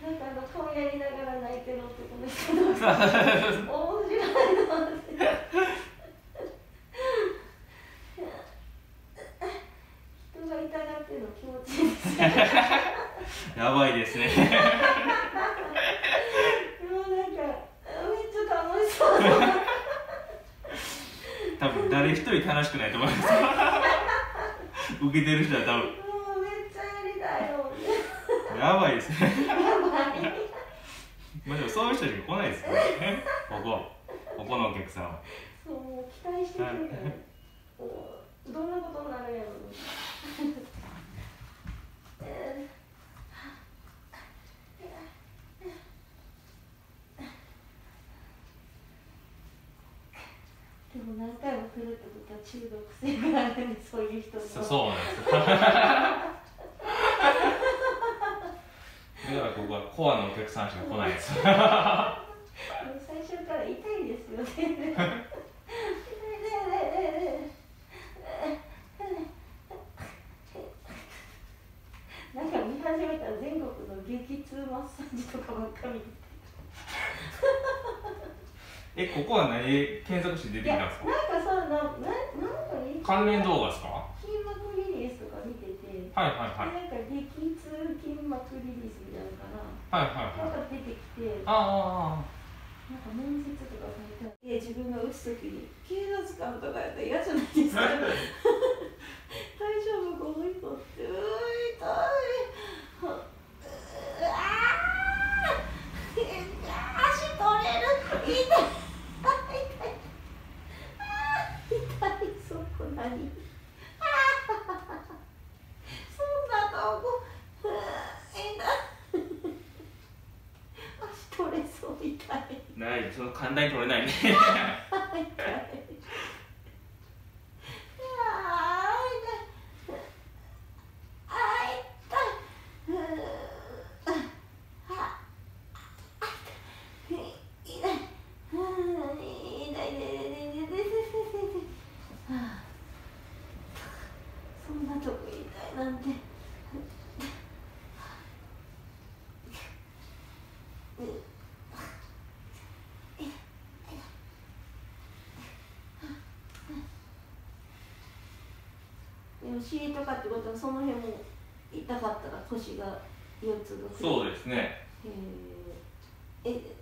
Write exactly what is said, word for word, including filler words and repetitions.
なんかあの顔やりながら泣いてる男の人面白いなって人が痛がってるの気持ちいいですねやばいですねもうなんかめっちゃ楽しそう多分誰一人楽しくないと思います受けてる人は多分もうめっちゃやりたいよやばいですねやばいまあでもそういう人しか来ないですよねここここのお客さんはそうもう期待してくるからもうどんなことになるんやろえーでも何回も来るってことは中毒性があるんで、そういう人もそそうなんですよだからここはコアのお客さんしか来ないです最初から痛いですよねなんか見始めたら全国の激痛マッサージとかばっか見てえ、ここは何で検索して出てきたんですか？ なんかさ、な、な、なんか関連動画ですか？ 筋膜リリースとか見てて、 はいはいはい。 なんか激痛筋膜リリースみたいなのかな。 はいはいはい。 なんか出てきて、 ああ。 なんか面接とか書いてあって、自分が打つときに警察官とかやったら嫌じゃないですか。大丈夫この人って、うー痛い。うあー足取れる痛い。そこ何そんなとこえな足取れそう痛いない、その簡単に取れないね痛いそんなとこ痛いなんてでも尻とかってことはその辺も痛かったら腰が腰痛がそうですね。 えー、え